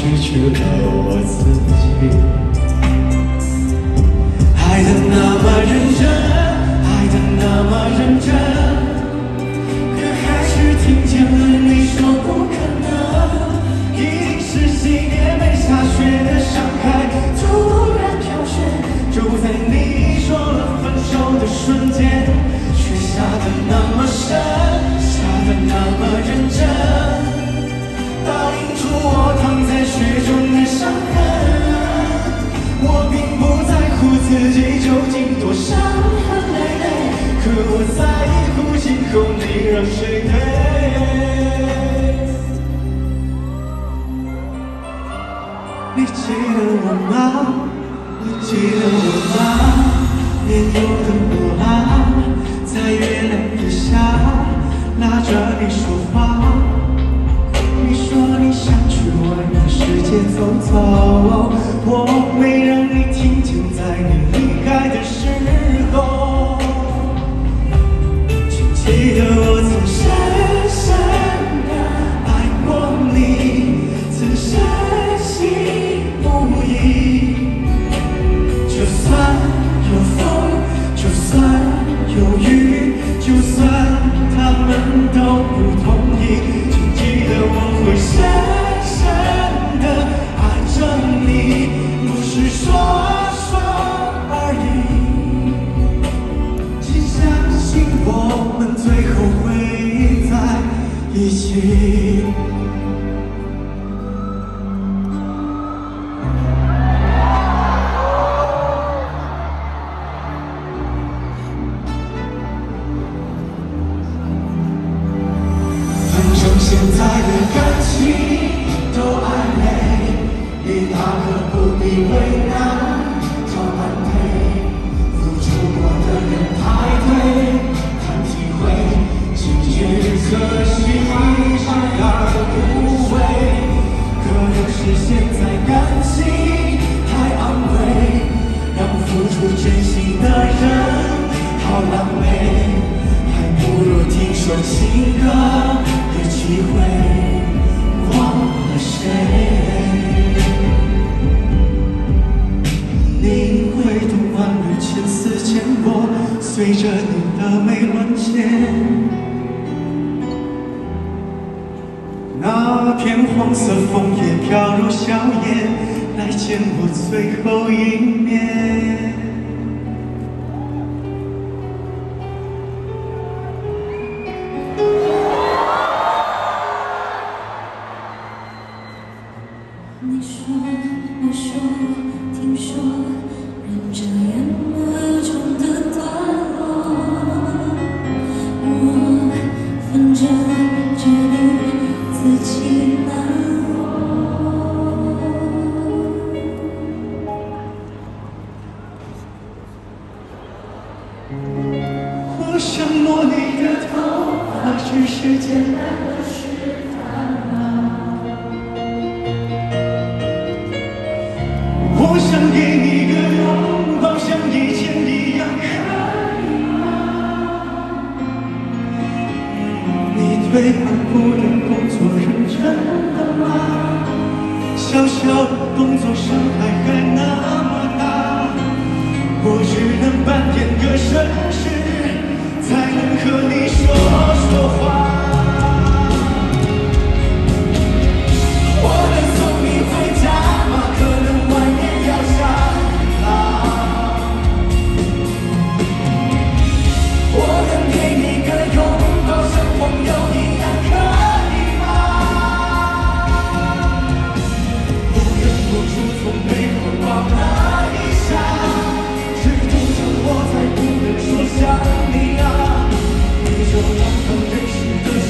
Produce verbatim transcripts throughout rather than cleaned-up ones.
失去了我自己。爱得那么认真，爱得那么认真，可还是听见了你说不可能。一定是洗也没下雪的伤害，突然飘雪，就在你说了分手的瞬间，却下得那么深，下得那么认真，倒映出我躺在雪中的伤痕。我并不在乎自己究竟多伤痕累累，可我在乎今后你让谁陪。你记得我吗？你记得我吗？年幼的我啊，在月亮底下拉着你说话。你说你想去外面世界走走，我没让你听见，在你离开的时候，请记得我曾深深的爱过你，曾深信不疑。就算有风，就算有雨，就算他们都不同意，请记得我会深深的爱着你，不是说说而已。请相信我们最后会在一起。现在的感情都暧昧，你大可不必为难找般配，付出过的人太对，谈体会，结局可惜让人无味。可能是现在感情太昂贵，让付出真心的人好狼狈，还不如听首情歌。机会忘了谁？你挥动万缕千丝牵过，随着你的眉乱牵。那片黄色枫叶飘入硝烟，来见我最后一面。 你说，我说，听说，忍着眼眸中的段落，我分着距离，自己难过。 我想摸你的头发，只是简单的试探啊。我想给你个拥抱，像以前一样，可以吗？你对安抚的工作认真的吗？小小的动作伤害还那么大，我只能扮演个绅士，才能和你说说话。我能送你回家吗？可能外面要下浪。我能给你个拥抱，像朋友一样，可以吗？不忍不住从背后抱了一下，只痛着我才不能说想你啊。你就当刚认识的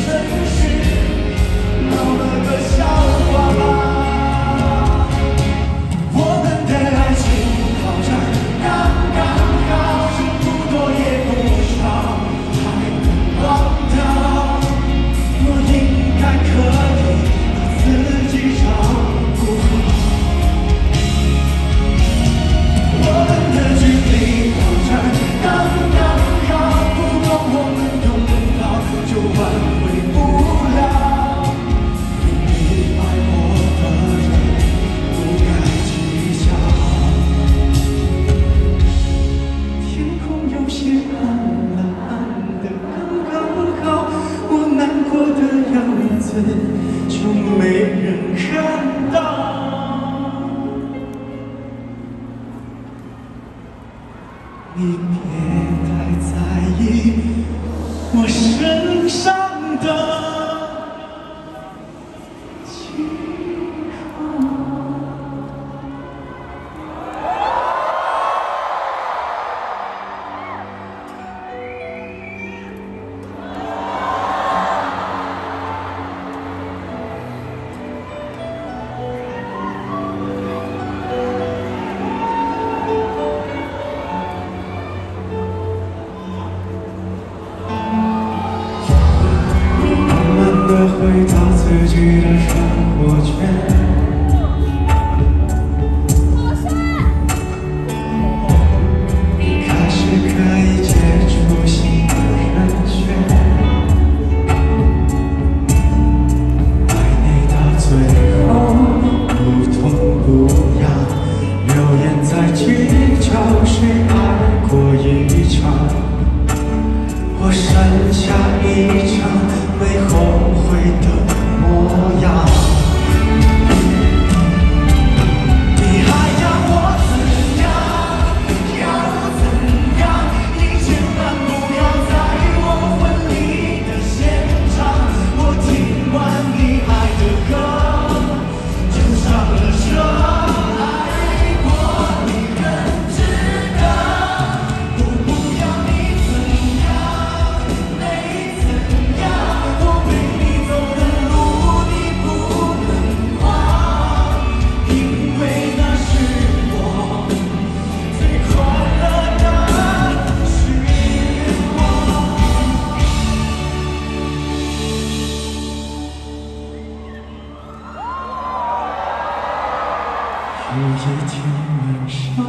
有一天晚上，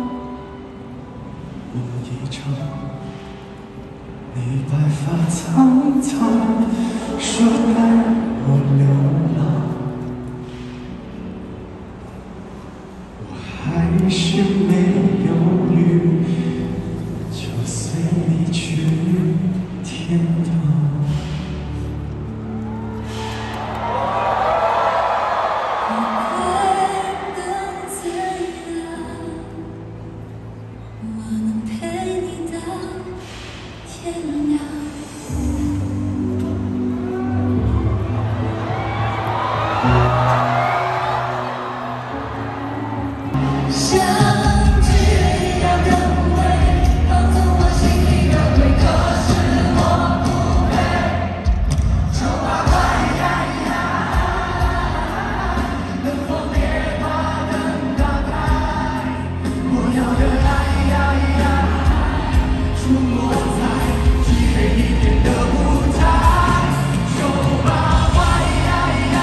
梦一场，你白发苍苍，说带我流浪，我还是没犹豫，就随你去天堂。 像只鸟的无畏，放纵我心里的鬼，可是我不配。丑八怪呀呀，能否别把灯打开？我要的爱呀呀，出没在漆黑一片的舞台。丑八怪呀呀，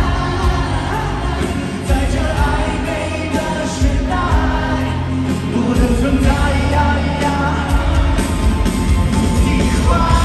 在这暧昧的时代。 我的存在呀呀，你坏。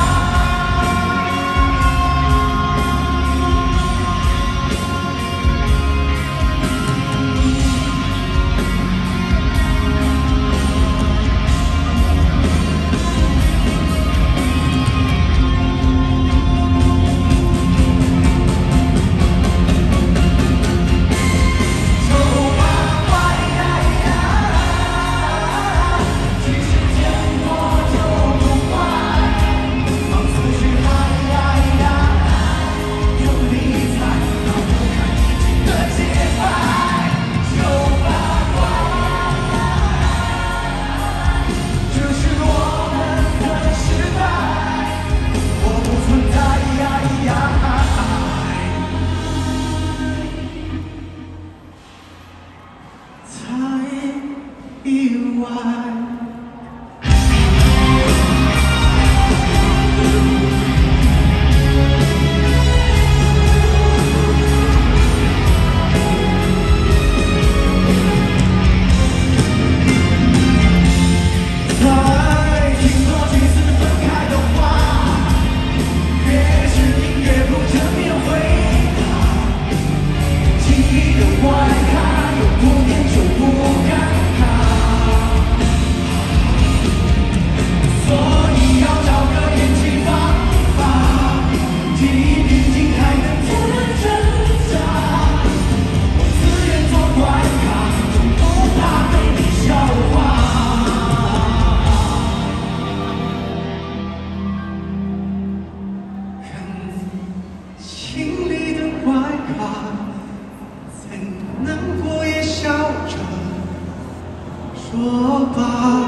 意外。在听过几次分开的话，越是听越不正面回答，轻易的怪他，有多念就不敢。 所以要找个演技方法，替平静才能自然挣扎。我自愿做怪咖，就不怕被你笑话。很清丽的怪咖，再难过也笑着说吧。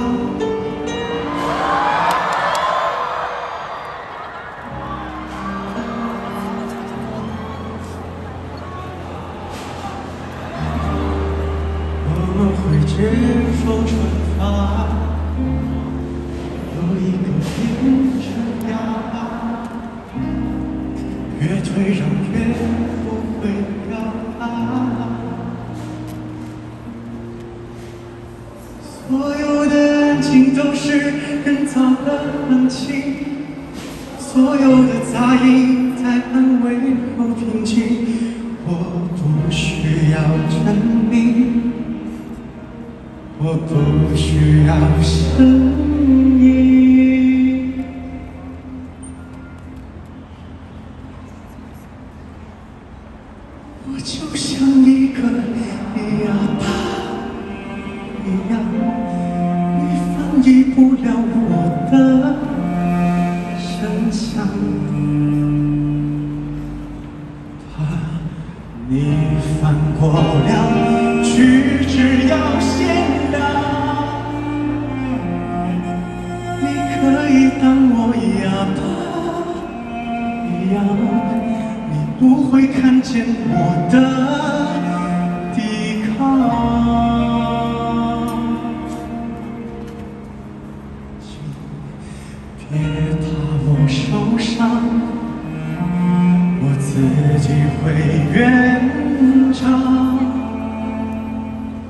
会接受惩罚，有一个变成哑巴，越退让越不会表达。所有的安静都是人造的冷清，所有的杂音在安慰后平静。我不需要证明。 我不需要声音，我就像一个哑巴一样，你翻译不了我的声响，怕你翻过两句，只要先。 可以当我哑巴一样，你不会看见我的抵抗。请别怕我受伤，我。 自己会圆场，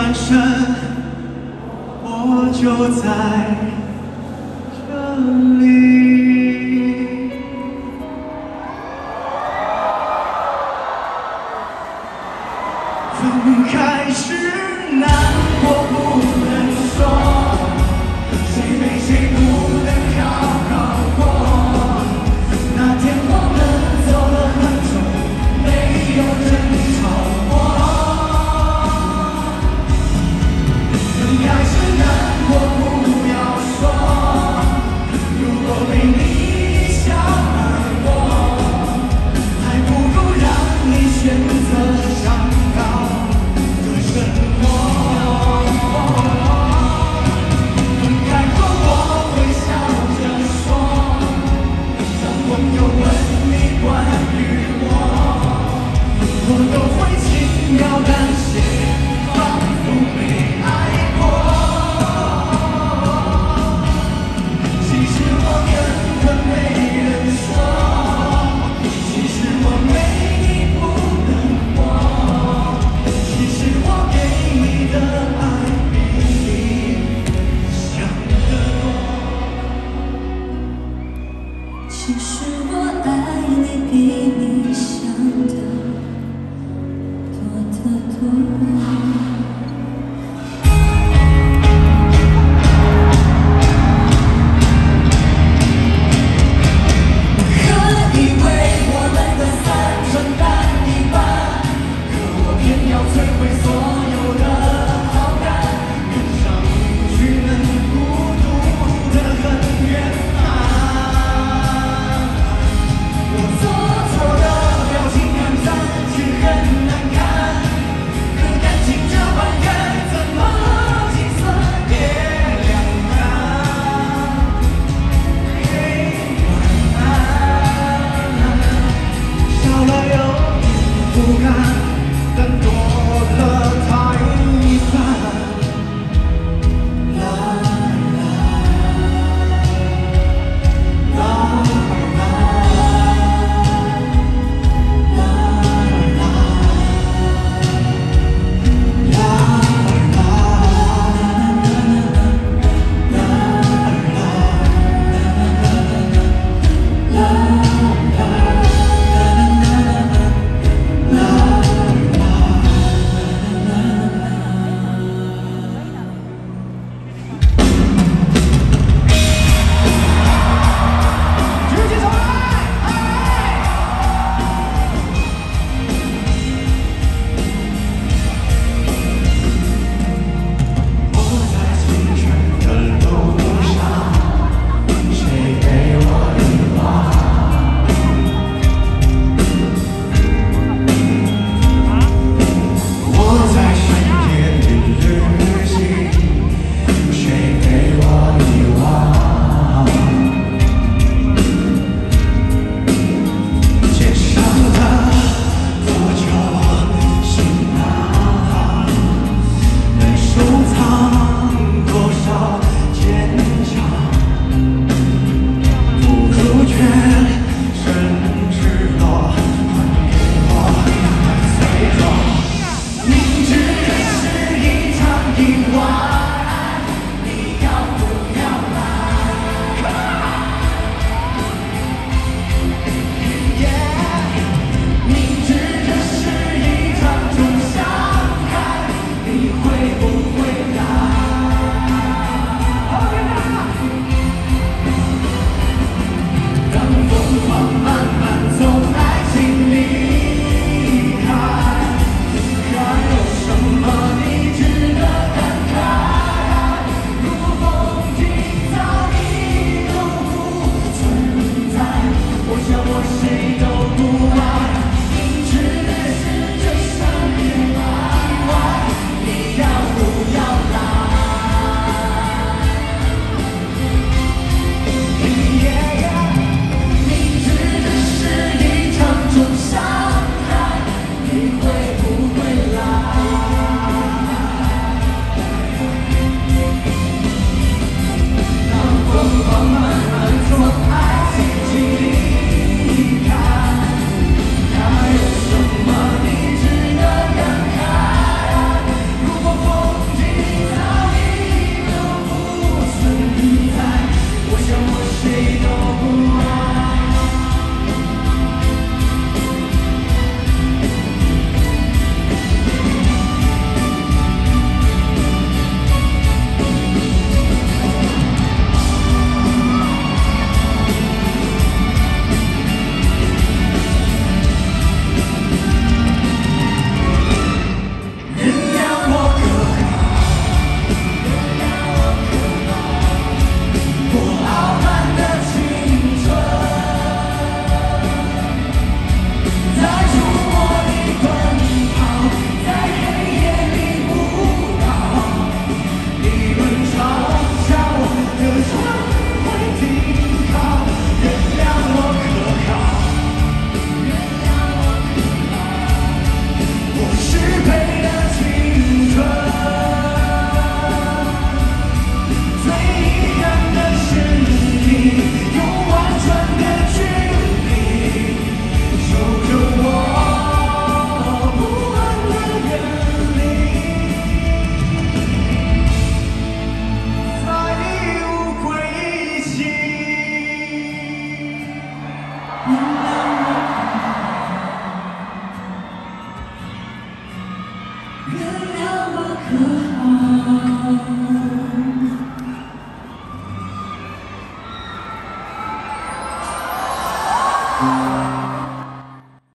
转身，我就在这里。分开时难过不能说，谁被谁不能好好过。那天我们走了很久，没有争吵过。分开时难过不要说，如果原谅我可好？